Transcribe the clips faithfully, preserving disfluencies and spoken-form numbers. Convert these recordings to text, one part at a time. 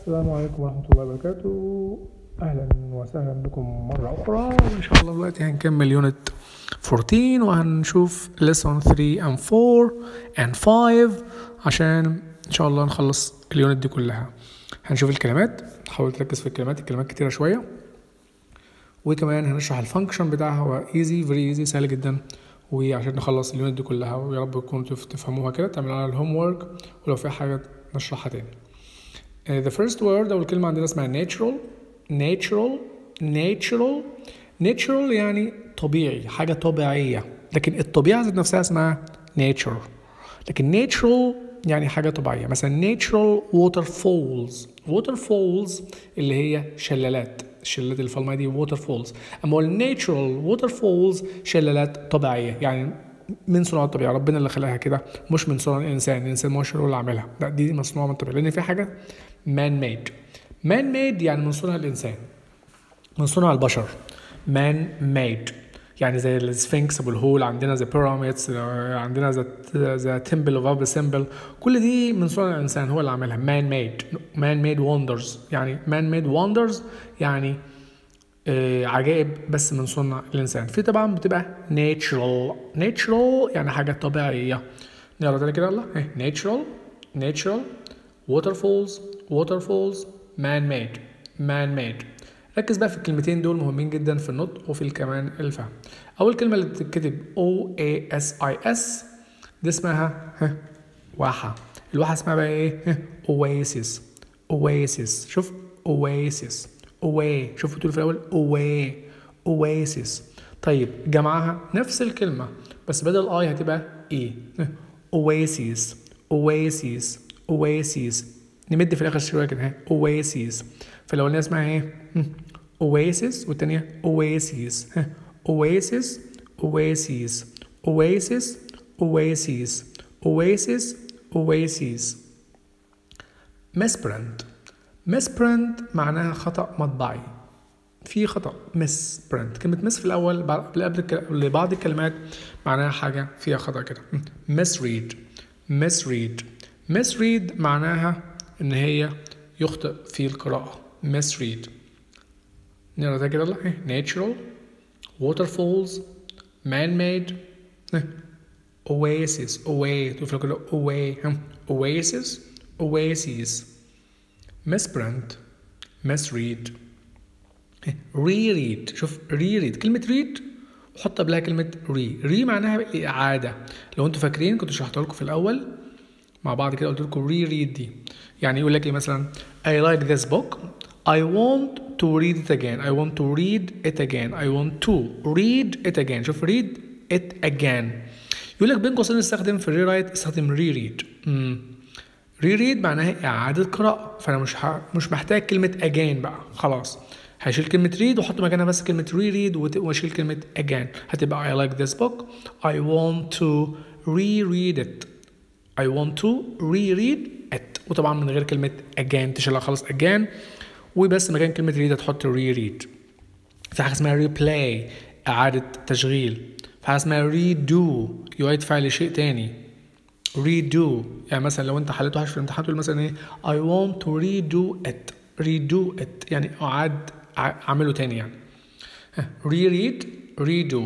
السلام عليكم ورحمة الله وبركاته. أهلا وسهلا بكم مرة أخرى، وإن شاء الله دلوقتي هنكمل يونت أربعتاشر وهنشوف lesson ثلاثة and أربعة and خمسة عشان إن شاء الله نخلص اليونت دي كلها. هنشوف الكلمات، حاول تركز في الكلمات، الكلمات كتيرة شوية، وكمان هنشرح الفانكشن بتاعها. هو easy very easy، سهل جدا، وعشان نخلص اليونت دي كلها ويا رب تكونوا تفهموها كده، تعملوا على الهوم وورك، ولو في حاجة نشرحها تاني. Uh, the first word أو الكلمة عندنا اسمها natural natural natural natural يعني طبيعي، حاجة طبيعية، لكن الطبيعة ذات نفسها اسمها nature. لكن natural يعني حاجة طبيعية، مثلا natural waterfalls waterfalls اللي هي شلالات، الشلالات اللي في الماء دي waterfalls. أما natural waterfalls شلالات طبيعية، يعني من صنع الطبيعة، ربنا اللي خلقها كده، مش من صنع الإنسان، الإنسان مش هو اللي عملها، لا دي مصنوعة من الطبيعة، لأن في حاجة man made man made يعني من صنع الإنسان، من صنع البشر. man made يعني زي السفنكس أبو الهول، عندنا زي pyramids، عندنا زي زي temple of Abu Simbel، كل دي من صنع الإنسان، هو اللي عملها. man made man made wonders يعني man made wonders يعني آه عجائب بس من صنع الإنسان. في طبعا بتبقى natural natural يعني حاجة طبيعية. نقرا تاني كده، يلا natural natural waterfalls waterfalls man made man made. ركز بقى في الكلمتين دول، مهمين جدا في النطق وفي كمان الفهم. أول كلمة اللي بتتكتب O A S I S دي اسمها واحة. الواحة اسمها بقى ايه؟ oasis oasis. شوف oasis away، شوف بتقول في الأول away oasis. طيب جمعها نفس الكلمة بس بدل I هتبقى E oasis oasis oasis. نمد في الآخر شوية كده oasis. فالأولانية اسمها ايه؟ oasis، والتانية oasis oasis oasis oasis oasis oasis oasis. misprint misprint معناها خطأ مطبعي، في خطأ misprint. كلمة miss في الأول قبل بعض الكلمات معناها حاجة فيها خطأ كده. misread misread misread معناها إن هي يخطئ في القراءة. misread. نقرا ده كده يلا. natural waterfalls man made oasis away، تقول كده away oasis oasis. misprint misread reread. شوف reread، كلمة read وحط قبلها كلمة re re معناها الإعادة. لو انتوا فاكرين كنت شرحتها لكم في الأول مع بعض كده، قلت لكم reread دي يعني يقول لك ايه مثلا I like this book I want to read it again I want to read it again I want to read it again. شوف read it again. يقول لك بين قوسين استخدم في rewrite استخدم reread. امم reread معناها إعادة قراءة، فأنا مش ح... مش محتاج كلمة again بقى، خلاص هشيل كلمة read وأحط مكانها بس كلمة reread وأشيل كلمة again، هتبقى I like this book I want to reread it I want to reread it. وطبعا من غير كلمة again تشيلها خلاص again، وبس مكان كلمة read هتحط reread. في حاجة اسمها replay إعادة تشغيل. في حاجة اسمها redo يعيد فعل شيء تاني. redo يعني مثلا لو انت حليت وحش في الامتحان تقول مثلا ايه I want to redo it redo it يعني أعاد أعمله تاني يعني. reread redo.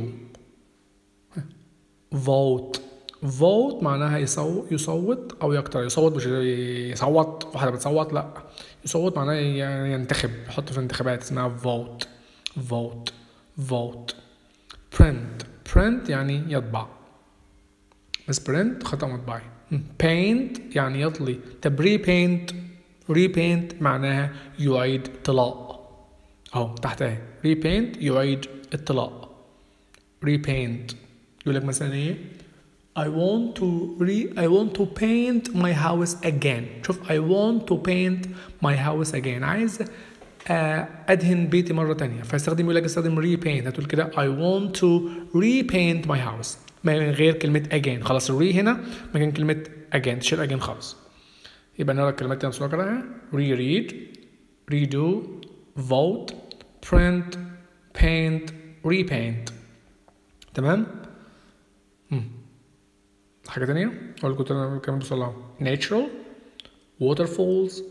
vote vote معناها يصوت يصوت أو يقترح. يصوت مش يصوت واحدة بتصوت، لا يصوت معناه ينتخب، يحط في انتخابات، اسمها vote vote vote. print print يعني يطبع. misprint خطأ مطبعي. paint يعني يطلي. طب repaint repaint معناها يعيد طلاء، اهو تحت اهي repaint يعيد الطلاء. repaint يقول لك مثلا ايه I want to re I want to paint my house again. شوف I want to paint my house again، عايز أدهن بيتي مرة تانية، فاستخدم يقول لك استخدم repaint، هتقول كده I want to repaint my house من غير كلمة again. خلاص الري هنا مكان كلمة again، تشيل again خلاص. يبقى نقرا الكلمات تاني بسرعة كده. reread redo vote print paint repaint. تمام؟ مم. حاجة تانية أقول لكم كمان بسرعة. natural waterfalls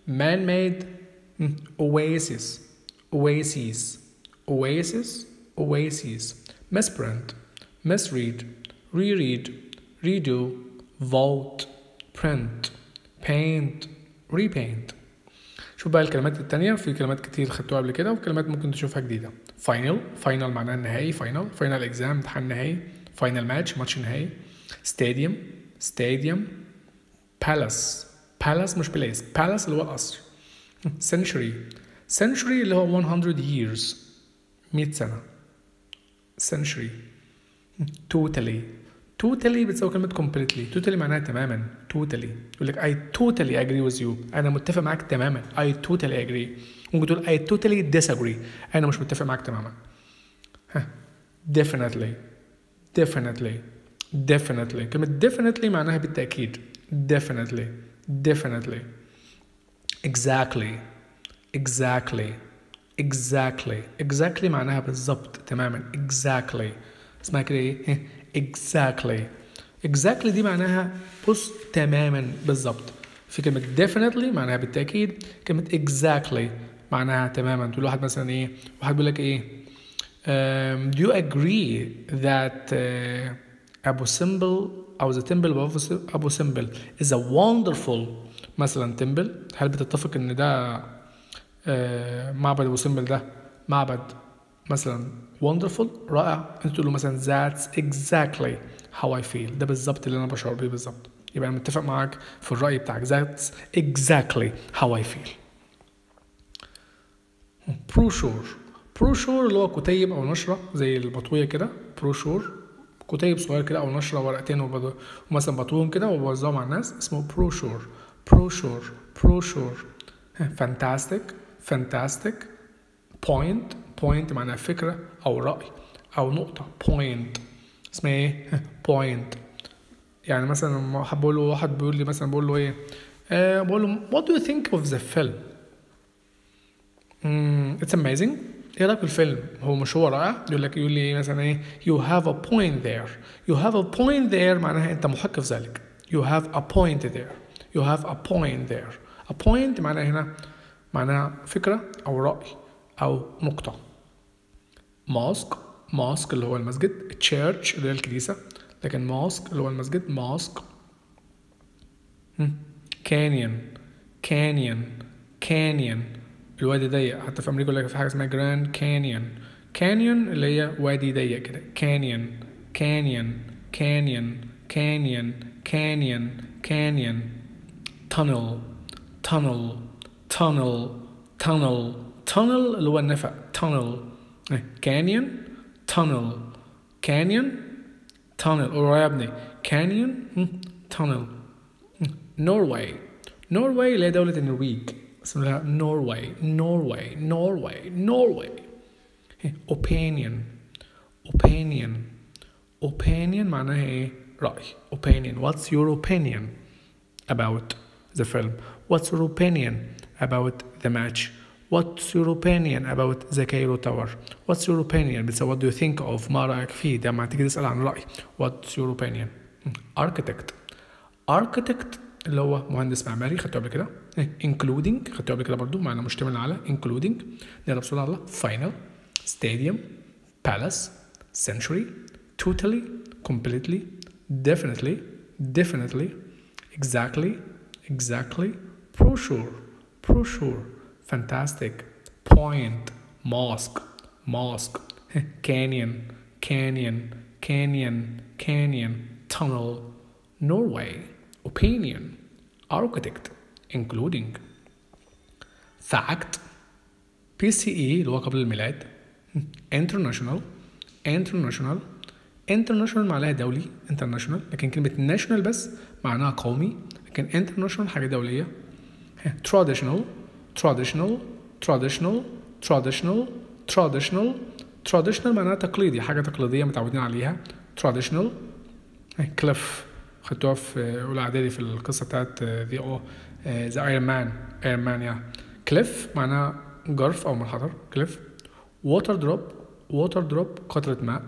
man-made oasis oases oasis oases misprint misread reread redo vote print paint repaint. شوف بقى الكلمات التانية، في كلمات كتير خدتوها قبل كده وكلمات ممكن تشوفها جديدة. final final معناها النهائي، final final exam امتحان نهائي، final match ماتش نهائي. stadium stadium palace palace مش place palace اللي هو القصر. century century اللي هو one hundred years مية سنة century. totally totally بتساوي كلمة completely. totally معناها تماما. totally يقول لك I totally agree with you، أنا متفق معاك تماما. I totally agree. ممكن تقول I totally disagree، أنا مش متفق معاك تماما. definitely definitely definitely كلمة definitely معناها بالتأكيد. definitely definitely exactly exactly exactly exactly معناها بالضبط تماما. exactly اسمها كده ايه؟ exactly exactly دي معناها بص تماما بالضبط. في كلمة definitely معناها بالتأكيد، كلمة exactly معناها تماما. تقول واحد مثلا ايه، واحد بيقول لك ايه um, do you agree that uh, Abu Simbel أو the temple of Abu Simbel is a wonderful مثلا temple؟ هل بتتفق ان ده uh, معبد أبو سمبل ده معبد مثلا wonderful رائع؟ انت تقول له مثلا that's exactly how I feel، ده بالظبط اللي انا بشعر بيه بالظبط. يبقى انا متفق معاك في الرأي بتاعك. that's exactly how I feel. brochure brochure اللي هو كتيب او نشرة زي البطوية كده. brochure كتيب صغير كده او نشرة ورقتين ومثلا بطوهم كده وبوزعهم على الناس، اسمه brochure brochure brochure. fantastic fantastic point point معناها فكرة أو رأي أو نقطة. point اسمها إيه؟ point. يعني مثلا حب أقول له، واحد بيقول لي مثلا بقول له إيه أه بقول له what do you think of the film؟ mm, it's amazing. إيه رأيك في الفيلم؟ هو مش هو رائع؟ يقول لك يقول لي مثلا إيه you have a point there. you have a point there معناها أنت محق في ذلك. you have a point there. you have a point there. a point معناها هنا معناها فكرة أو رأي أو نقطة. mosque mosque اللي هو المسجد. church اللي هي الكنيسة، لكن mosque اللي هو المسجد. mosque. canyon canyon canyon الوادي ضيق. حتى في أمريكا يقول لك في حاجة اسمها grand canyon. canyon اللي هي وادي ضيق كده. canyon canyon canyon canyon canyon canyon. tunnel tunnel tunnel tunnel tunnel اللي هو النفق. tunnel canyon tunnel canyon tunnel. قول يا ابني canyon tunnel. Norway Norway اللي هي دولة النرويج، اسمها Norway Norway Norway Norway. opinion opinion opinion معناها ايه؟ رأي. opinion what's your opinion about the film؟ what's your opinion about the match؟ what's your opinion about the Cairo Tower؟ what's your opinion بتسأل what do you think of ما رأيك فيه، ده ما تيجي تسأل عن رأي. what's your opinion؟ architect architect اللي هو مهندس معماري، خدته قبل كده. including خدته قبل كده برضو، معنى مشتمل على including. نقرا بسرعة على final stadium palace century totally completely definitely definitely exactly exactly brochure brochure fantastic point mosque mosque canyon canyon canyon canyon tunnel Norway opinion architect including fact بي سي إي اللي هو قبل الميلاد. international international international معناها دولي international، لكن كلمة national بس معناها قومي، لكن international حاجة دولية. traditional traditional traditional traditional traditional traditional معناها تقليدي، حاجة تقليدية متعودين عليها. traditional cliff خدتوها في أولى إعدادي في القصة بتاعت the the Iron Man Iron Man يعني. cliff معناها جرف أو منحدر. cliff. water drop water drop قطرة ماء.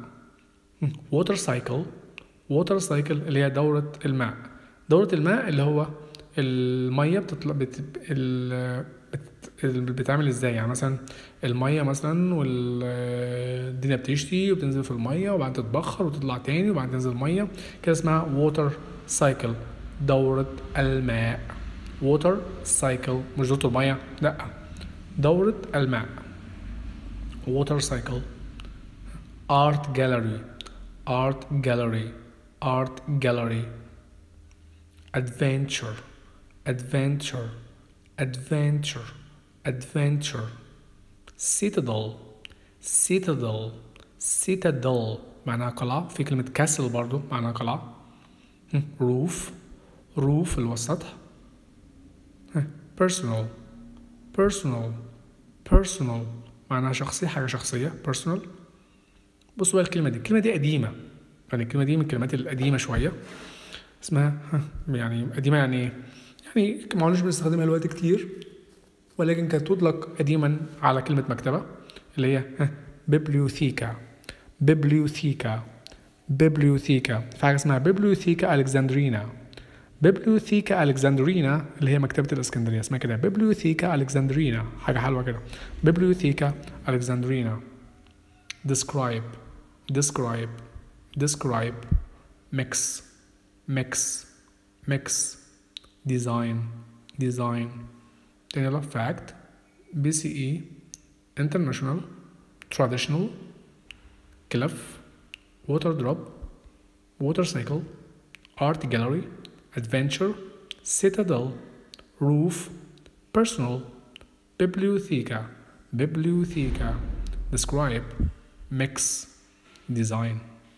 water cycle water cycle اللي هي دورة الماء. دورة الماء اللي هو الميه بتطلع بت... ال... بت... بتعمل ازاي؟ يعني مثلا الميه مثلا والدنيا بتشتي وبتنزل في الميه وبعدين تتبخر وتطلع تاني وبعدين تنزل ميه كده، اسمها ووتر سايكل، دورة الماء. ووتر سايكل، مش دورة الميه، لا، دورة الماء. ووتر سايكل. art gallery art gallery art gallery. adventure adventure adventure adventure. citadel citadel citadel معناها قلعة. في كلمة castle برضو معناها قلعة. roof roof اللي هو السطح. personal personal personal معناها شخصي، حاجة شخصية personal. بصوا بقى الكلمة دي، الكلمة دي قديمة، يعني الكلمة دي من الكلمات القديمة شوية، اسمها يعني قديمة يعني ايه؟ يعني ما عدناش بنستخدمها الوقت كتير، ولكن كانت تطلق قديما على كلمة مكتبة اللي هي بيبليوثيكا. بيبليوثيكا بيبليوثيكا. في حاجة اسمها بيبليوثيكا ألكسندرينا. بيبليوثيكا ألكسندرينا اللي هي مكتبة الإسكندرية، اسمها كده بيبليوثيكا ألكسندرينا، حاجة حلوة كده. بيبليوثيكا ألكسندرينا. describe describe describe. mix mix mix. design design. تاني لها fact. بي سي إي. international. traditional. cliff. water drop. water cycle. art gallery. adventure. citadel. roof. personal. bibliotheca bibliotheca. describe. mix. design.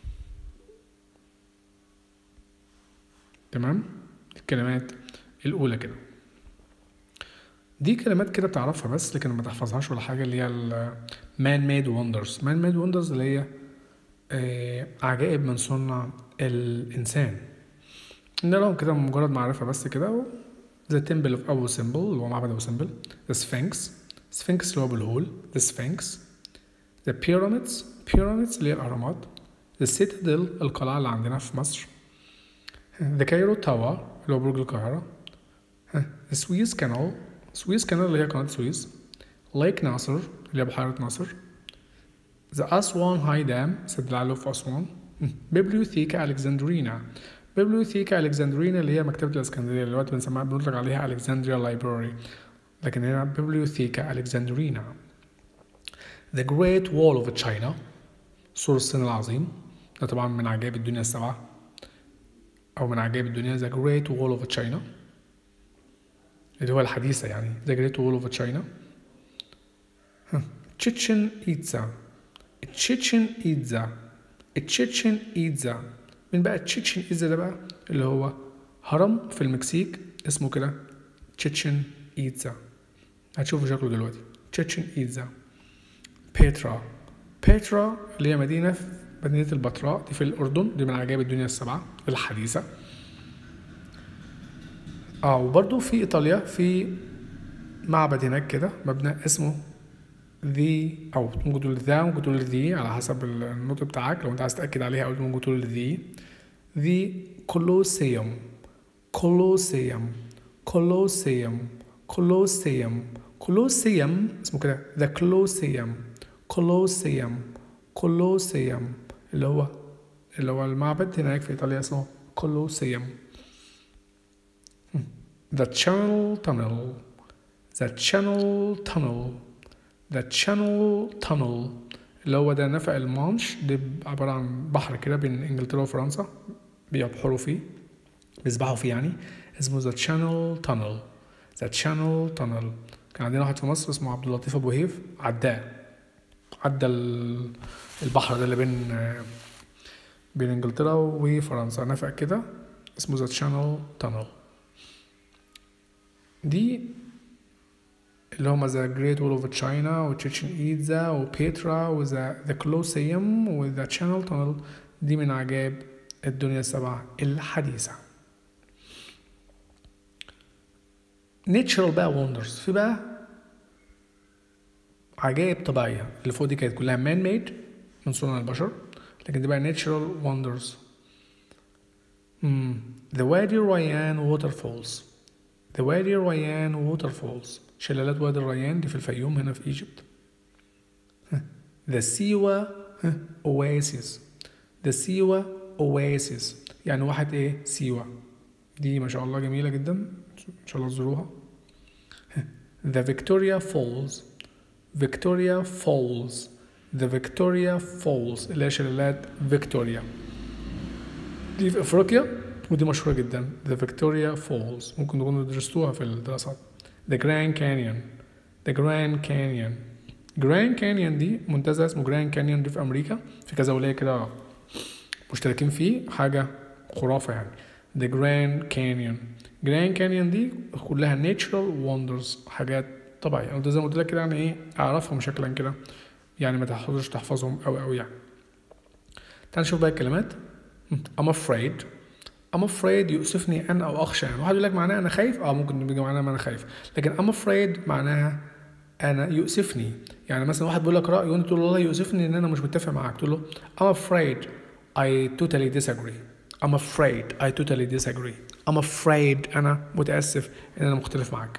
تمام. الكلمات الأولى كده دي كلمات كده بتعرفها بس لكن ما تحفظهاش ولا حاجة، اللي هي ال man made wonders. man made wonders اللي هي آه عجائب من صنع الإنسان. إن لهم كده مجرد معرفة بس كده. the temple of أبو سمبل اللي هو معبد أبو سمبل. the sphinx sphinx اللي هو بالهول. the sphinx. the pyramids pyramids اللي هي الأهرامات. the citadel القلعة اللي عندنا في مصر. the Cairo Tower اللي هو برج القاهرة. the Suez Canal Suez Canal اللي هي قناة سويس. lake ناصر اللي هي بحيرة ناصر. the Aswan High Dam سد العلو في أسوان. bibliotheca Alexandrina bibliotheca Alexandrina اللي هي مكتبة الإسكندرية، اللي دلوقتي بنسميها بنطلق عليها Alexandria Library، لكن هنا bibliotheca Alexandrina. the Great Wall of China سور الصين العظيم، ده طبعا من عجائب الدنيا السبعة أو من عجائب الدنيا. the Great Wall of China اللي هو الحديثة يعني the Great Wall of China. تشيتشن إيتزا تشيتشن إيتزا تشيتشن إيتزا. من بقى تشيتشن إيتزا ده بقى اللي هو هرم في المكسيك اسمه كده تشيتشن إيتزا، هتشوفوا شكله دلوقتي. تشيتشن إيتزا. بيترا بيترا اللي هي مدينة في مدينة البتراء دي في الأردن، دي من عجائب الدنيا السبعة الحديثة. اه وبرضو في إيطاليا في معبد هناك كده مبنى اسمه ذي، أو ممكن تقول ذا ممكن تقول ذي على حسب النطق بتاعك، لو أنت عايز تأكد عليها أو ممكن تقول ذي. ذي كولوسيوم كولوسيوم كولوسيوم كولوسيوم كولوسيوم اسمه كده ذا كولوسيوم كولوسيوم كولوسيوم اللي هو اللي هو المعبد هناك في إيطاليا اسمه كولوسيوم. The Channel Tunnel The Channel Tunnel The Channel Tunnel اللي هو ده نفق المانش، ده عبارة عن بحر كده بين إنجلترا وفرنسا بيبحروا فيه بيسبحوا فيه يعني، اسمه The Channel Tunnel The Channel Tunnel. كان عندنا واحد في مصر اسمه عبد اللطيف أبو هيف عداه عدى البحر ده اللي بين بين إنجلترا وفرنسا، نفق كده اسمه The Channel Tunnel. دي اللي هما The Great Wall of China و تشيتشن إيتزا و بيترا و The Colosseum و The Channel Tunnel، دي من عجائب الدنيا السبعة الحديثة. Natural بقى wonders، في بقى عجائب طبيعية. اللي فوق دي كانت كلها man made من صنع البشر، لكن دي بقى natural wonders. hmm. The Wadi Rayyan Waterfalls the وادي الريان waterfalls. شلالات وادي الريان دي في الفيوم هنا في ايجيبت. the سيوة oasis. the سيوة oasis يعني واحد ايه سيوة، دي ما شاء الله جميلة جدا، ان شاء الله تزوروها. the Victoria Falls. Victoria Falls. the Victoria Falls اللي هي شلالات فيكتوريا، دي في افريقيا ودي مشهورة جدا. the Victoria Falls ممكن تكونوا درستوها في الدراسات. the Grand Canyon. the Grand Canyon. Grand Canyon دي منتزه اسمه Grand Canyon، دي في امريكا، في كذا ولاية كده مشتركين فيه، حاجة خرافة يعني. the Grand Canyon. Grand Canyon دي كلها natural wonders، حاجات طبيعية. وده زي ما قلت لك كده يعني ايه، اعرفهم شكلا كده يعني، ما تحفظش تحفظهم أوي أوي يعني. تعال نشوف بقى الكلمات. I'm afraid. I'm afraid يؤسفني أن أو أخشى يعني. واحد يقول لك معناها أنا خايف، أه ممكن يجي معناها أنا خايف، لكن I'm afraid معناها أنا يؤسفني. يعني مثلا واحد بيقول لك رأي وأنت تقول له والله يؤسفني إن أنا مش متفق معاك، تقول له I'm afraid I totally disagree. I'm afraid I totally disagree. I'm afraid أنا متأسف إن أنا مختلف معاك.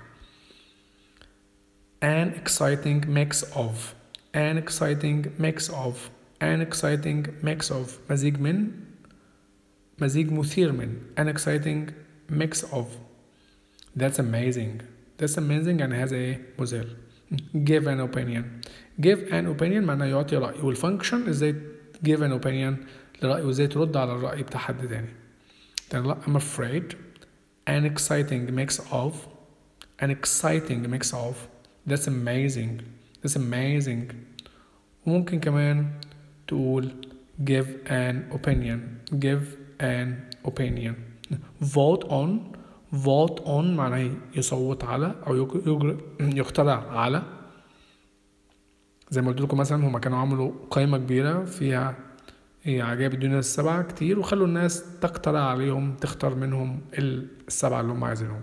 An exciting mix of. An exciting mix of. An exciting mix of مزيج من، مزيج مثير من. An exciting mix of. That's amazing. That's amazing يعني هذا ايه مذهل. Give an opinion. Give an opinion معناه يعطي رأي، والفانكشن ازاي give an opinion لرأي وازاي ترد على الرأي بتاع حد تاني. لا I'm afraid. An exciting mix of. An exciting mix of. That's amazing. That's amazing. وممكن كمان تقول give an opinion. give an opinion. vote on. vote on معناه يصوت على أو يجر... يقترع على. زي ما قلت لكم مثلا هما كانوا عملوا قائمة كبيرة فيها عجائب الدنيا السبعة كتير، وخلوا الناس تقترع عليهم تختار منهم السبعة اللي هم عايزينهم.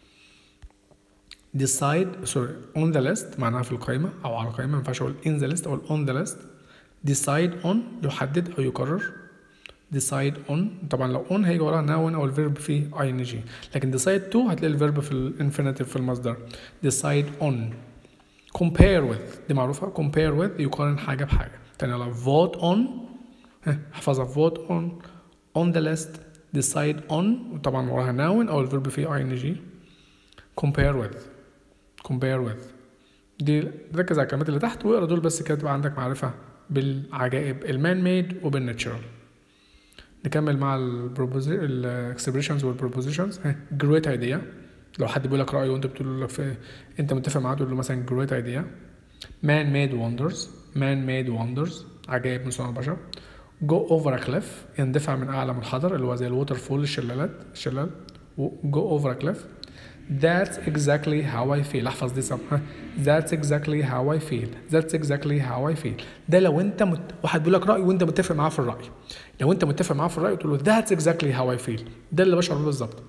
decide sorry on the list معناها في القائمة أو على القائمة، ما ينفعش أقول in the list أو on the list. decide on يحدد أو يقرر. decide on طبعا لو on هيجي وراها noun أو الفيرب فيه ing، لكن decide to هتلاقي الفيرب في الانفينيتيف في المصدر. decide on. compare with دي معروفة، compare with يقارن حاجة بحاجة تاني. يلا vote on احفظها vote on on the list decide on طبعا وراها noun أو الفيرب فيه ing. compare with compare with دي ركز على الكلمات اللي تحت واقرا دول بس كده تبقى عندك معرفة بالعجائب المان ميد وبالناتشرال. نكمل مع الاكسبريشنز والبروبوزيشنز. great idea لو حد بيقول لك رأيه وانت بتقول لك في انت متفق معاه تقول له مثلا great idea. man made wonders. man made wonders عجائب من صنع البشر. go over a cliff يندفع من اعلى منحدر اللي هو زي الووتر فول الشلالات الشلال. go over a cliff. That's exactly how I feel. احفظ دي صح. That's exactly how I feel. That's exactly how I feel. ده لو انت مت... واحد بيقول لك رأي وانت متفق معاه في الرأي. لو انت متفق معاه في الرأي تقول له That's exactly how I feel. ده اللي بشعر بالظبط.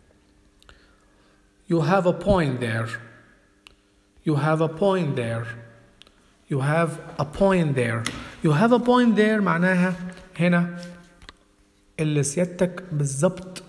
You have a point there. You have a point there. You have a point there. You have a point there معناها هنا اللي سيادتك بالظبط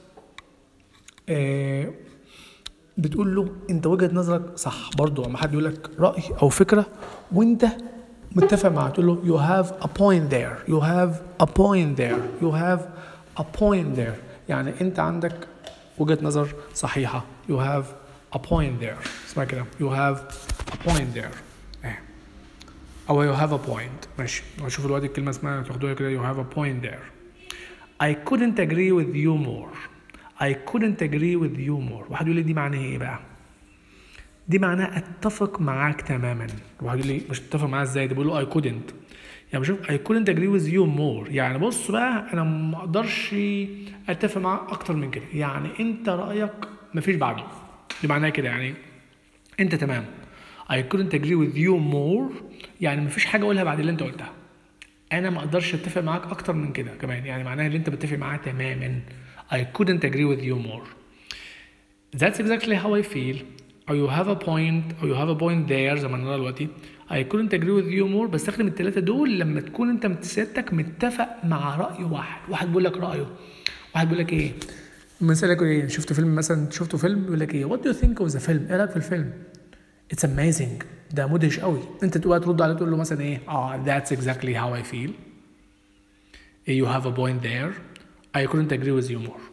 اه بتقول له انت وجهة نظرك صح. برضو لما حد يقول لك رأي او فكرة وانت متفق معاه تقول له you have a point there. You have a point there. You have a point there يعني انت عندك وجهة نظر صحيحة. You have a point there. اسمع كده you have a point there. اه. او you have a point. ماشي نشوف الوقت الكلمة اسمها تاخدوها كده you have a point there. I couldn't agree with you more. I couldn't agree with you more. واحد يقول لي دي معناها ايه بقى؟ دي معناها اتفق معاك تماما. واحد يقول لي مش متفق معاه ازاي؟ ده بقول له I couldn't. يعني بشوف I couldn't agree with you more يعني بص بقى انا ما اقدرش اتفق معاك اكتر من كده، يعني انت رايك مفيش بعده. دي معناها كده يعني انت تمام. I couldn't agree with you more يعني مفيش حاجه اقولها بعد اللي انت قلتها. انا ما اقدرش اتفق معاك اكتر من كده كمان، يعني معناها اللي انت متفق معاه تماما. I couldn't agree with you more. That's exactly how I feel. Or you have a point. Or you have a point there زي ما نرى دلوقتي. I couldn't agree with you more. بستخدم الثلاثة دول لما تكون انت سيادتك متفق مع رأي واحد. واحد بيقول لك رأيه. واحد بيقول لك ايه؟ مثلا يقول ايه، شفت فيلم مثلا، شفتوا فيلم يقول لك ايه what do you think of the film، ايه رايك في الفيلم؟ it's amazing، ده مدهش قوي. انت تبقى ترد عليه تقول له مثلا ايه اه that's exactly how I feel، you have a point there، I couldn't agree with you more.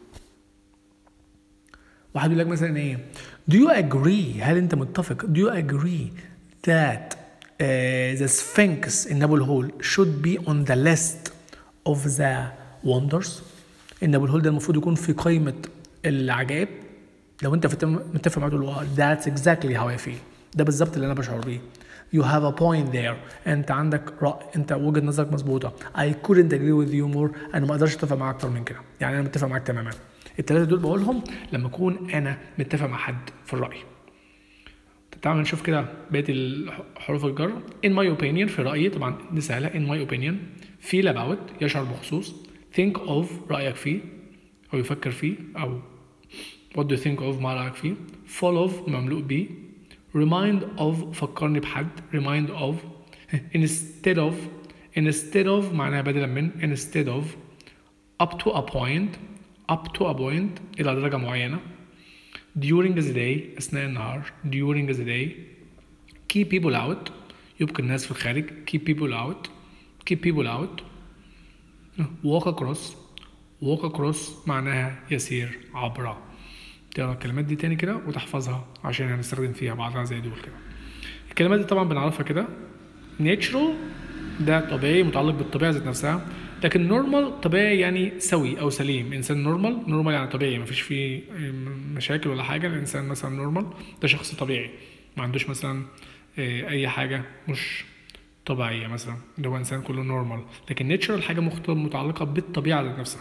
واحد يقول لك مثلا ايه do you agree، هل انت متفق do you agree that uh, the Sphinx in Nabul Hall should be on the list of the wonders، ان ابو الهول ده المفروض يكون في قائمه العجائب؟ لو انت متفق معاه تقول له that's exactly how I feel، ده بالظبط اللي انا بشعر بيه. you have a point there، انت عندك رأي، انت وجهه نظرك مظبوطه. I couldn't agree with you more، انا ما اقدرش اتفق معاك اكتر من كده، يعني انا متفق معاك تماما. الثلاثه دول بقولهم لما اكون انا متفق مع حد في الراي. تعالوا نشوف كده بقيه حروف الجر. in my opinion في رايي، طبعا دي سهله. in my opinion feel about يشعر بخصوص، think of رأيك فيه أو يفكر فيه، أو what do you think of ما رأيك فيه. full of مملوء بيه. remind of فكرني بحد، remind of. instead of instead of معناها بدلا من، instead of. up to a point up to a point إلى درجة معينة. during the day أثناء النهار، during the day. keep people out يبقى الناس في الخارج، keep people out keep people out. walk across walk across معناها يسير عبر. تقرا الكلمات دي تاني كده وتحفظها عشان هنستخدم فيها بعضها زي دول كده. الكلمات دي طبعا بنعرفها كده. natural ده طبيعي متعلق بالطبيعة ذات نفسها، لكن normal طبيعي يعني سوي أو سليم. إنسان normal normal يعني طبيعي مفيش فيه مشاكل ولا حاجة. الإنسان مثلا normal ده شخص طبيعي ما عندوش مثلا أي حاجة مش طبيعية مثلا، اللي هو إنسان كله نورمال. لكن natural حاجة متعلقة بالطبيعة ذات نفسها.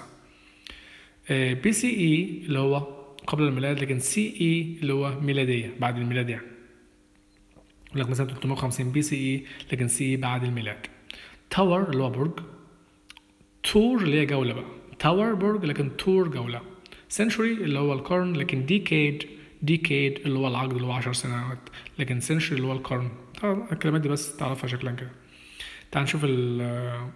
بي سي إي اللي هو قبل الميلاد، لكن سي إي اللي هو ميلادية بعد الميلاد يعني. يقول لك مثلا ثلاثمائة وخمسين بي سي إي، لكن سي إي بعد الميلاد. تاور اللي هو برج. تور اللي هي جولة بقى. تاور برج لكن تور جولة. century اللي هو القرن، لكن decade decade اللي هو العقد اللي هو عشر سنوات، لكن century اللي هو القرن. الكلمات دي بس تعرفها شكلا كده. تعال نشوف ال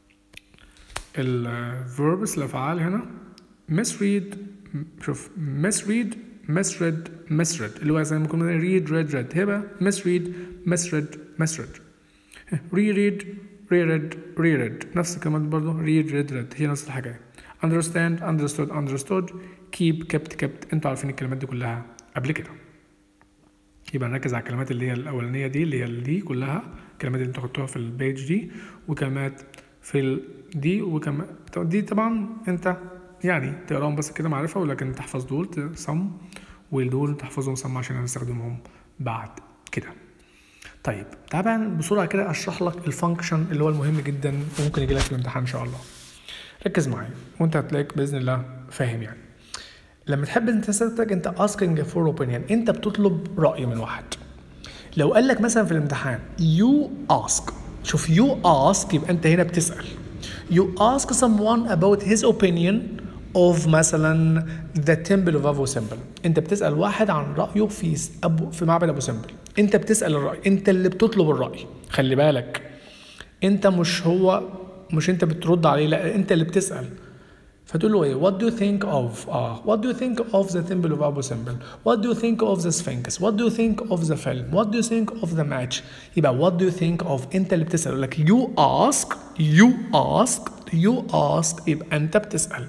ال verbs الأفعال هنا. misread شوف misread misread misread اللي هو زي ما كنا read read read، هيبقى misread misread misread. reread reread reread نفس الكلمات برضو read read read هي نفس الحاجة. understand understood understood keep kept kept. انتوا عارفين الكلمات دي كلها قبل كده، يبقى نركز على الكلمات اللي هي الأولانية دي اللي هي دي كلها، الكلمات اللي انتوا خدتوها في البيج دي، وكلمات في ال دي، وكمان دي طبعا انت يعني تقراهم بس كده معرفة، ولكن تحفظ دول صم، ودول تحفظهم صم عشان هنستخدمهم بعد كده. طيب تعال بقى بسرعة كده أشرح لك الفانكشن اللي هو المهم جدا وممكن يجي لك في الامتحان إن شاء الله. ركز معايا وأنت هتلاقيك بإذن الله فاهم. يعني لما تحب أنت سيادتك أنت asking for opinion، أنت بتطلب رأي من واحد. لو قال لك مثلا في الامتحان you ask، شوف you ask يبقى أنت هنا بتسأل. you ask someone about his opinion of مثلا the temple of Abu Simbel، انت بتسأل واحد عن رأيه في أبو في معبد أبو سمبل. انت بتسأل الرأي، انت اللي بتطلب الرأي، خلي بالك. انت مش هو مش انت بترد عليه، لا انت اللي بتسأل. فتقول له ايه what do you think of اه what do you think of the temple of Abu Simbel، what do you think of the Sphinx، what do you think of the film، what do you think of the match. يبقى what do you think of، انت اللي بتسأل. لك you ask you ask you ask يبقى انت بتسأل.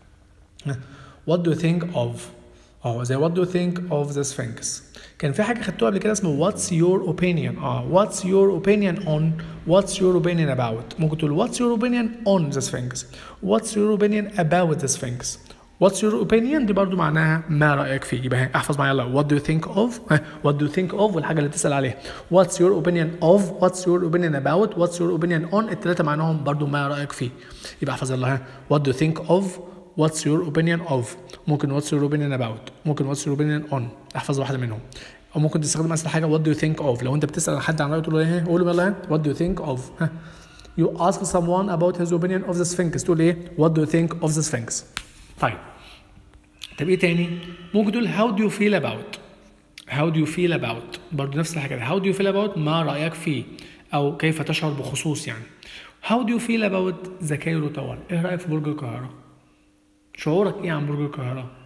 what do you think of اه زي what do you think of the Sphinx. كان في حاجة خدتوها قبل كده اسمه what's your opinion اه what's your opinion on what's your opinion about. ممكن تقول what's your opinion on the Sphinx، what's your opinion about the Sphinx. what's your opinion دي برضو معناها ما رأيك فيه. يبقى احفظ معايا يلا what do you think of what do you think of والحاجة اللي بتسأل عليها what's your opinion of what's your opinion about what's your opinion on. الثلاثة معناهم برضو ما رأيك فيه. يبقى احفظ يلا what do you think of what's your opinion of، ممكن what's your opinion about، ممكن what's your opinion on. احفظ واحدة منهم. او ممكن تستخدم اسهل حاجة what do you think of. لو انت بتسأل حد عن رأيه تقول له ايه، قول له يلا what do you think of. you ask someone about his opinion of the Sphinx تقول ايه what do you think of the Sphinx. طيب طب ايه تاني؟ ممكن تقول how do you feel about how do you feel about برضه نفس الحاجة how do you feel about ما رأيك فيه او كيف تشعر بخصوص. يعني how do you feel about the Cairo Tower، ايه رأيك في برج القاهرة؟ شعورك ايه عن برج القاهرة؟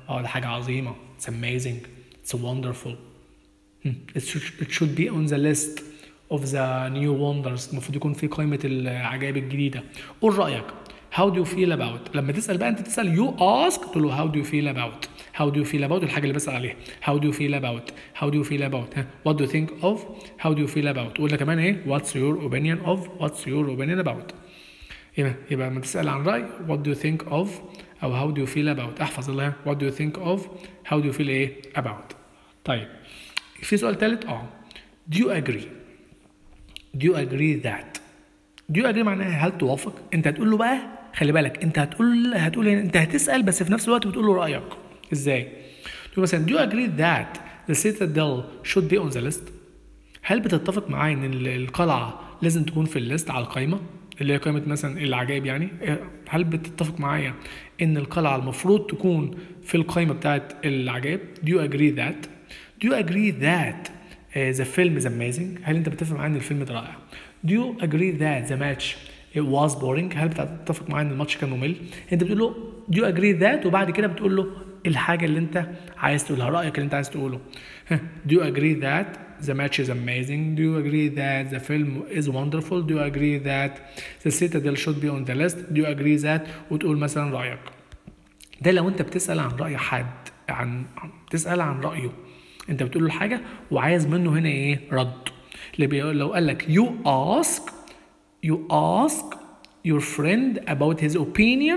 اه ده حاجة عظيمة. It's amazing. It's wonderful. It should, it should be on the list of the new wonders. المفروض يكون في قائمة العجائب الجديدة. قول رأيك. How do you feel about؟ لما تسأل بقى أنت تسأل you ask تقول له how do you feel about؟ How do you feel about الحاجة اللي بسأل عليها. How do you feel about؟ How do you feel about؟ ها What do you think of؟ How do you feel about؟ قول كمان إيه What's your opinion of؟ What's your opinion about؟ يبقى يبقى لما تسأل عن رأي What do you think of؟ أو how do you feel about؟ احفظ الله What do you think of؟ How do you feel إيه about؟ طيب في سؤال ثالث اه Do you agree؟ Do you agree that؟ Do you agree معناها هل توافق؟ أنت هتقول له بقى خلي بالك أنت هتقول هتقول أنت هتسأل بس في نفس الوقت بتقول له رأيك. إزاي؟ تقول مثلا Do you agree that the citadel should be on the list؟ هل بتتفق معايا إن القلعة لازم تكون في الليست على القائمة؟ اللي هي قائمة مثلا العجائب يعني. هل بتتفق معايا إن القلعة المفروض تكون في القائمة بتاعت العجائب؟ Do you agree that؟ Do you agree that uh, the film is amazing؟ هل أنت بتتفق معايا إن الفيلم ده رائع؟ Do you agree that the match it was boring؟ هل بتتفق معايا إن الماتش كان ممل؟ أنت بتقول له Do you agree that وبعد كده بتقول له الحاجة اللي أنت عايز تقولها رأيك اللي أنت عايز تقوله. Do you agree that the match is amazing؟ Do you agree that the film is wonderful؟ Do you agree that the citadel should be on the list؟ Do you agree that وتقول مثلا رأيك. ده لو أنت بتسأل عن رأي حد عن بتسأل عن رأيه أنت بتقول له حاجة وعايز منه هنا إيه رد. اللي بيقول لو قال لك you ask you ask your friend about his opinion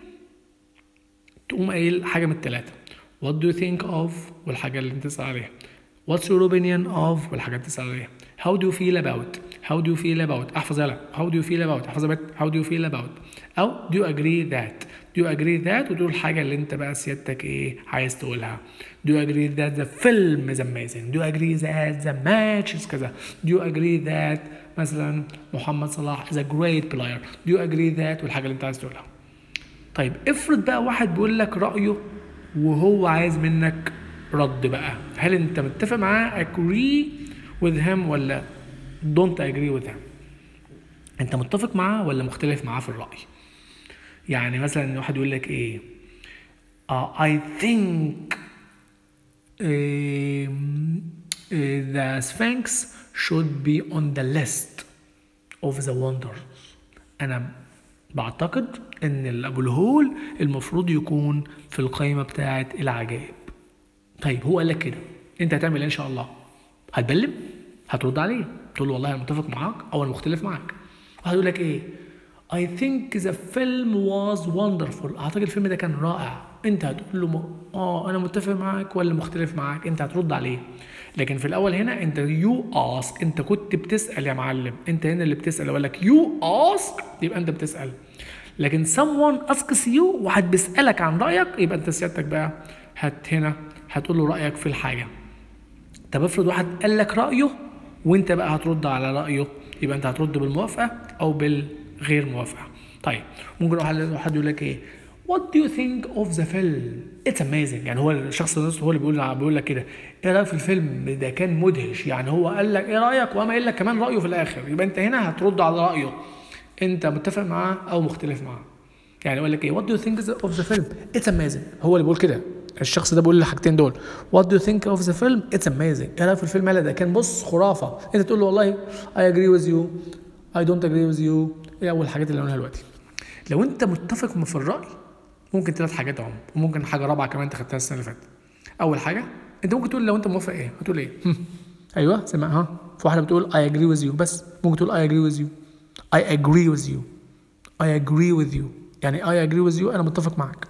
تقوم قايل حاجة من الثلاثة. What do you think of والحاجة اللي أنت تسأل عليها. What's your opinion of والحاجة اللي تسأل عليها. How do you feel about How do you feel about احفظها لك. How do you feel about احفظها بقى. How do you feel about أو do you agree that Do you agree that وتقول الحاجة اللي أنت بقى سيادتك إيه عايز تقولها. Do you agree that the film is amazing؟ Do you agree that the match is كذا؟ Do you agree that مثلا محمد صلاح is a great player؟ Do you agree that والحاجة اللي أنت عايز تقولها. طيب افرض بقى واحد بيقول لك رأيه وهو عايز منك رد بقى. هل أنت متفق معاه agree with him ولا don't agree with him؟ أنت متفق معاه ولا مختلف معاه في الرأي؟ يعني مثلا واحد يقول لك ايه uh, I think uh, uh, the Sphinx should be on the list of the wonders. انا بعتقد ان ابو الهول المفروض يكون في القائمة بتاعت العجائب. طيب هو قال لك كده انت هتعمل ايه ان شاء الله؟ هتبلم؟ هترد عليه تقول له والله انا متفق معاك او انا مختلف معاك. واحد يقول لك ايه I think the film was wonderful. أعتقد الفيلم ده كان رائع. أنت هتقول له م... آه أنا متفق معاك ولا مختلف معاك. أنت هترد عليه. لكن في الأول هنا أنت you ask. أنت كنت بتسأل يا معلم. أنت هنا اللي بتسأل. أقول لك you ask يبقى أنت بتسأل. لكن someone asks you واحد بيسألك عن رأيك يبقى أنت سيادتك بقى هت هنا هتقول له رأيك في الحاجة. طب افرض واحد قال لك رأيه وأنت بقى هترد على رأيه يبقى أنت هترد بالموافقة أو بال غير موافقة. طيب ممكن واحد يقول لك ايه What do you think of the film؟ It's amazing. يعني هو الشخص نفسه هو اللي بيقول بيقول لك كده ايه رايك في الفيلم ده كان مدهش. يعني هو قال لك ايه رايك وقام قايل لك كمان رايه في الاخر. يبقى انت هنا هترد على رايه انت متفق معاه او مختلف معاه. يعني يقول لك ايه What do you think of the film؟ It's amazing. هو اللي بيقول كده. الشخص ده بيقول الحاجتين دول What do you think of the film؟ It's amazing. ايه رايك في الفيلم ده كان بص خرافة. انت تقول له والله I agree with you I don't agree with you. ايه اول حاجات اللي قلناها دلوقتي. لو انت متفق في الراي ممكن ثلاث حاجات اهم وممكن حاجه رابعه كمان انت خدتها السنه اللي فاتت. اول حاجه انت ممكن تقول لو انت موافق ايه هتقول ايه ايوه سمع ها في واحده بتقول I agree with you بس ممكن تقول I agree with you I agree with you I agree with you يعني I agree with you انا متفق معك.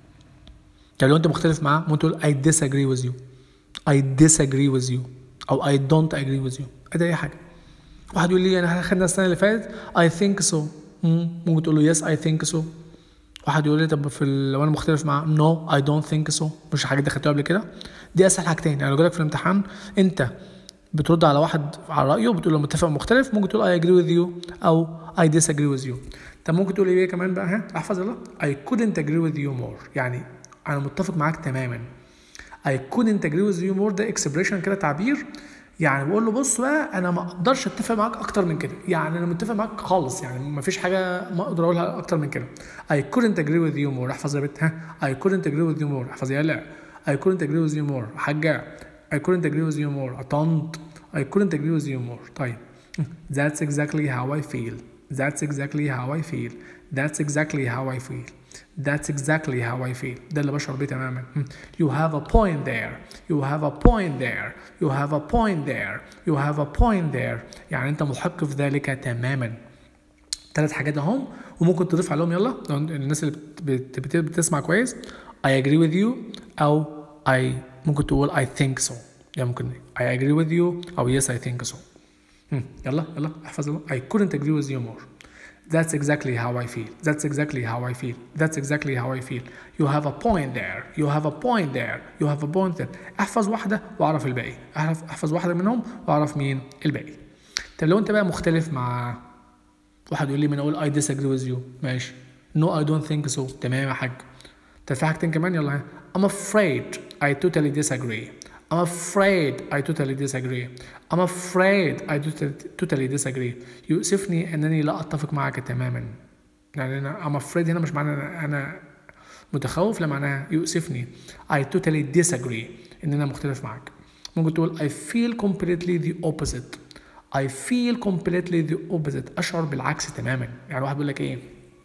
يعني لو انت مختلف معاه ممكن تقول I disagree with you I disagree with you او I don't agree with you. ادي اي حاجه. واحد يقول لي انا خدنا السنه اللي فاتت I think so ممكن تقول له yes I think so. واحد يقول لي طب في لو انا مختلف معاه no I don't think so. مش الحاجات دي خدتها قبل كده. دي اسهل حاجتين. يعني لو جالك في الامتحان انت بترد على واحد على رايه بتقول له متفق مختلف ممكن تقول I agree with you او I disagree with you. طب ممكن تقول ايه كمان بقى ها احفظ الله I couldn't agree with you more. يعني انا متفق معاك تماما. I couldn't agree with you more ده expression كده تعبير يعني بقول له بص بقى انا ما اقدرش اتفق معاك اكتر من كده، يعني انا متفق معاك خالص، يعني ما فيش حاجه ما اقدر اقولها اكتر من كده. I couldn't agree with you more. احفظ يا بت ها. I couldn't agree with you more. احفظ يا لا. I couldn't agree with you more. حاجه. I couldn't agree with you more. طنط. I couldn't agree with you more. طيب. That's exactly how I feel. That's exactly how I feel. That's exactly how I feel. That's exactly how I feel. ده اللي بشعر بيه تماما. You have a point there. You have a point there. You have a point there. You have a point there. يعني أنت محق في ذلك تماما. ثلاث حاجات اهم، وممكن تضيف عليهم يلا لو الناس اللي بت بت بتسمع كويس. I agree with you أو I ممكن تقول I think so. يعني ممكن I agree with you أو yes I think so. يلا يلا احفظ يلا. I couldn't agree with you more. That's exactly how I feel. That's exactly how I feel. That's exactly how I feel. You have a point there. You have a point there. You have a point there. احفظ واحدة واعرف الباقي. احفظ احفظ واحدة منهم واعرف مين الباقي. طب لو انت بقى مختلف مع واحد يقول لي من اقول I disagree with you ماشي. No I don't think so. تمام يا حاج. طب في حاجتين كمان يلا. I'm afraid I totally disagree. I'm afraid I totally disagree. I'm afraid I totally disagree. يؤسفني أنني لا أتفق معك تماما. يعني أنا I'm afraid هنا مش معنى أنا متخوف، لا معناها يؤسفني. I totally disagree إن أنا مختلف معك. ممكن تقول I feel completely the opposite. I feel completely the opposite. أشعر بالعكس تماما. يعني واحد بيقول لك إيه؟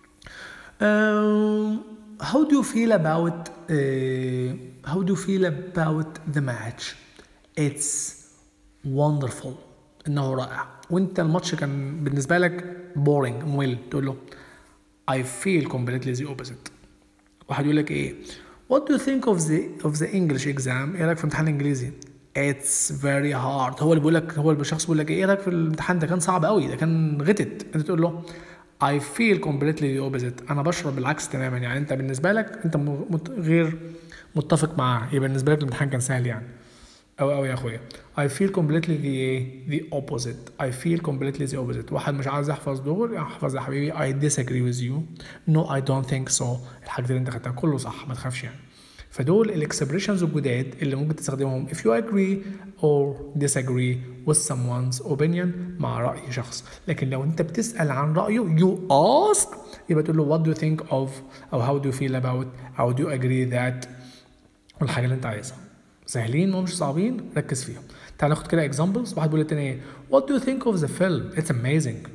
um, How do you feel about uh, how do you feel about the match? It's wonderful. إنه رائع. وأنت الماتش كان بالنسبة لك boring ممل، تقول له I feel completely the opposite. واحد يقول لك إيه؟ What do you think of the of the English exam? إيه رأيك في امتحان الإنجليزي؟ It's very hard. هو اللي بيقول لك، هو الشخص بيقول لك إيه رأيك في الامتحان ده؟ كان صعب قوي، ده كان غتت. أنت تقول له I feel completely the opposite. أنا بشعر بالعكس تماما. يعني أنت بالنسبة لك أنت مت... غير متفق معاه، يبقى بالنسبة لك الامتحان كان سهل يعني. أو أو يا أخويا. I feel completely the the opposite. I feel completely the opposite. واحد مش عايز يحفظ دول، احفظ يا حبيبي I disagree with you. No I don't think so. الحاجات اللي أنت خدتها كله صح، ما تخافش يعني. فدول الاكسبريشنز الجداد اللي ممكن تستخدمهم if you agree or disagree with someone's opinion مع رأي شخص. لكن لو انت بتسأل عن رأيه you ask، يبقى تقول له what do you think of أو how do you feel about أو do you agree that، والحاجة اللي انت عايزها. سهلين مش صعبين، ركز فيهم. تعال ناخد كده examples. واحد بيقول للتاني ايه what do you think of the film it's amazing.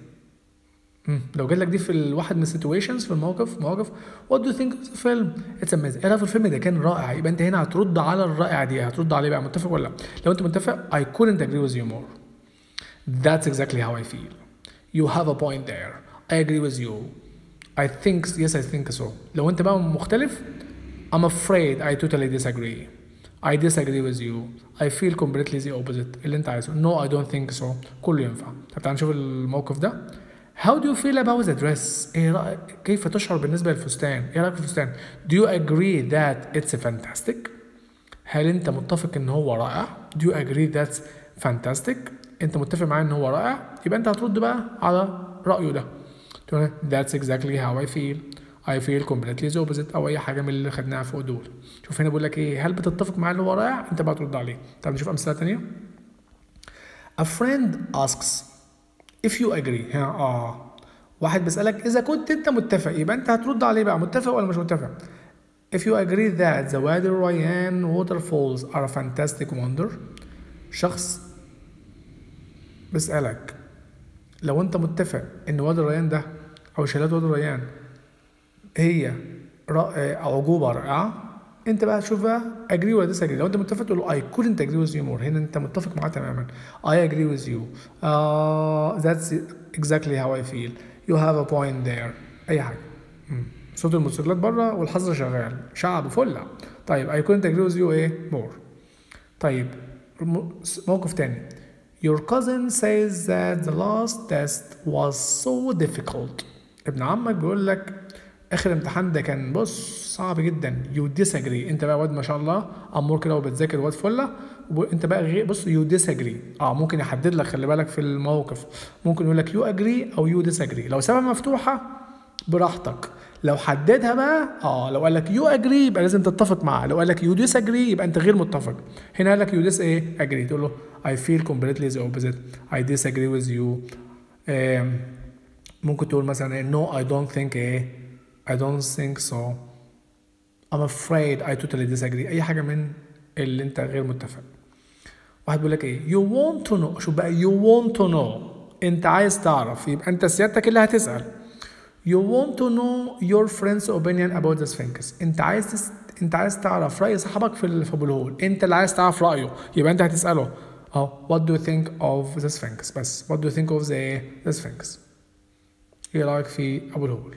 لو جات لك دي في الواحد من السيتويشنز في الموقف مواقف what do you think of the film it's amazing. ايه رأيك في الفيلم ده؟ كان رائع. يبقى انت هنا هترد على الرائع دي، هترد عليه بقى متفق ولا لا؟ لو انت متفق I couldn't agree with you more. That's exactly how I feel. You have a point there. I agree with you. I think yes I think so. لو انت بقى مختلف I'm afraid I totally disagree. I disagree with you. I feel completely the opposite. اللي انت عايزه. No I don't think so. كله ينفع. طب تعال نشوف الموقف ده. How do you feel about the dress? إيه رأيك؟ كيف تشعر بالنسبة للفستان؟ إيه رأيك في الفستان؟ Do you agree that it's fantastic? هل أنت متفق إن هو رائع؟ Do you agree that's fantastic؟ أنت متفق معاه إن هو رائع؟ يبقى أنت هترد بقى على رأيه ده. تقول That's exactly how I feel. I feel completely the opposite أو أي حاجة من اللي خدناها فوق دول. شوف هنا بقول لك إيه؟ هل بتتفق معاه إن هو رائع؟ أنت بقى ترد عليه. طب نشوف أمثلة تانية. A friend asks if you agree. ها اه واحد بيسألك إذا كنت أنت متفق، يبقى أنت هترد عليه بقى متفق ولا مش متفق. If you agree that the Wadi Rayyan waterfalls are a fantastic wonder. شخص بيسألك لو أنت متفق إن وادي الريان ده أو شلالات وادي الريان هي عجوبة رائعة، انت بقى تشوف بقى agree ولا disagree. لو انت متفق تقول له I couldn't agree with you more. هنا انت متفق معاه تماما. I agree with you. Uh, that's exactly how I feel. You have a point there. اي حاجة. مم. صوت الموتوسيكلات بره والحظر شغال. شعب فلة. طيب I couldn't agree with you ايه more. طيب موقف تاني. Your cousin says that the last test was so difficult. ابن عمك بيقول لك اخر امتحان ده كان بص صعب جدا. يو ديساجري. انت بقى واد ما شاء الله امور كده وبتذاكر واد فله، وانت بقى غير بص يو ديساجري. اه ممكن يحدد لك، خلي بالك في الموقف ممكن يقول لك يو اجري او يو ديساجري. لو سابها مفتوحه براحتك. لو حددها بقى اه لو قال لك يو اجري يبقى لازم تتفق معاه، لو قال لك يو ديس اجري يبقى انت غير متفق. هنا قال لك يو ديس ايه اجري، تقول له I feel completely the opposite I disagree with you. آه ممكن تقول مثلا no I don't think ايه I don't think so I'm afraid I totally disagree، اي حاجه من اللي انت غير متفق. واحد بيقول لك ايه you want to know، شوف بقى you want to know انت عايز تعرف، يبقى انت سيادتك اللي هتسأل. You want to know your friend's opinion about the Sphinx. انت عايز تس... انت عايز تعرف رأي صاحبك في ال... في ابو الهول، انت اللي عايز تعرف رأيه، يبقى انت هتسأله اه what do you think of the Sphinx، بس what do you think of the the Sphinx، ايه رأيك في ابو الهول.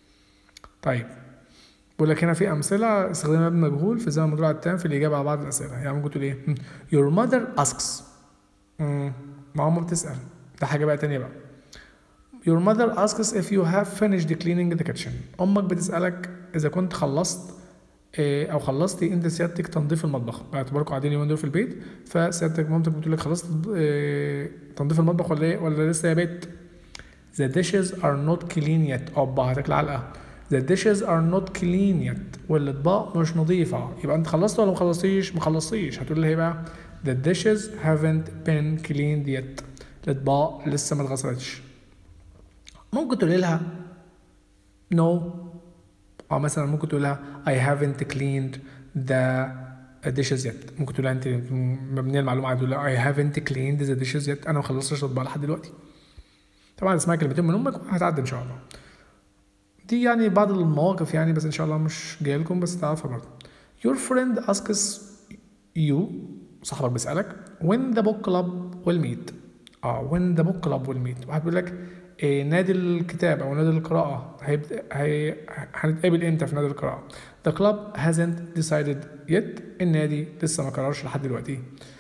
طيب بقول لك هنا في امثله استخدام مبني مجهول في زمن المضارع التام في الاجابه على بعض الاسئله. يعني ممكن تقول ايه your mother asks، امم ما ماما بتسال، ده حاجه بقى تانية بقى. your mother asks if you have finished cleaning the kitchen، امك بتسالك اذا كنت خلصت إيه او خلصتي انت سيادتك تنظيف المطبخ، باعتباركم قاعدين اليومين دول في البيت، فسيادتك مامتك بتقول لك خلصت إيه تنظيف المطبخ ولا ايه ولا لسه يا بيت. the dishes are not clean yet، اوبا هتاكل علقه. the dishes are not clean yet، والاطباق مش نظيفه، يبقى انت خلصت ولا مخلصتيش؟ مخلصتيش. هتقول لي ايه بقى the dishes haven't been cleaned yet، الاطباق لسه ما اتغسلتش. ممكن تقولي لها no، او مثلا ممكن تقول لها I haven't cleaned the dishes yet، ممكن تقول لها انت مبنيه المعلومه عادي، تقول لها I haven't cleaned the dishes yet، انا ما خلصتش الاطباق لحد دلوقتي. طبعا اسمعي كلمتين من امك وهتعدي ان شاء الله. دي يعني بعض المواقف يعني، بس ان شاء الله مش جاي لكم بس تعرفها برضه. Your friend asks you، صاحبك بيسألك when the book club will meet. اه when the book club will meet، واحد بيقول لك إيه نادي الكتاب او نادي القراءة هيبدأ هي هنتقابل امتى في نادي القراءة. The club hasn't decided yet، النادي لسه ما قررش لحد دلوقتي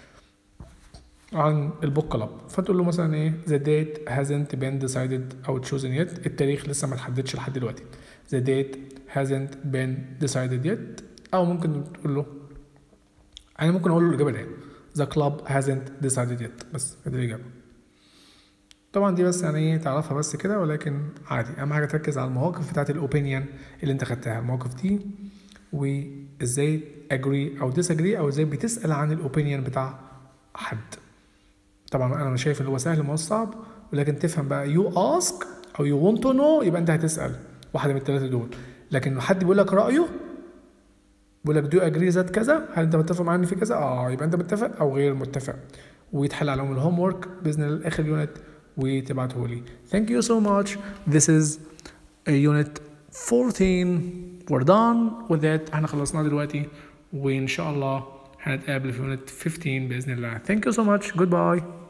عن البوك كلاب. فتقول له مثلا ايه the date hasn't been decided او chosen yet، التاريخ لسه ما اتحددش لحد دلوقتي. the date hasn't been decided yet، او ممكن تقول له يعني ممكن اقول له الاجابه دي the club hasn't decided yet، بس دي الاجابه. طبعا دي بس يعني ايه تعرفها بس كده، ولكن عادي اهم حاجه تركز على المواقف بتاعت الاوبينيون اللي انت خدتها، المواقف دي وازاي agree او disagree او ازاي بتسال عن الاوبينيون بتاع حد. طبعا انا شايف اللي هو سهل ما هو صعب، ولكن تفهم بقى يو اسك او يو ونت تو نو يبقى انت هتسال واحده من الثلاثه دول. لكن حد بيقول لك رايه، بيقول لك دو اجري ذات كذا، هل انت متفق معايا في كذا؟ اه يبقى انت متفق او غير متفق، ويتحل عليهم الهوم ورك باذن الله اخر يونت وتبعته لي. Thank you so much. This is unit fourteen. We're done with that. احنا خلصنا دلوقتي وان شاء الله هنتقابل في unit fifteen باذن الله. Thank you so much. Goodbye.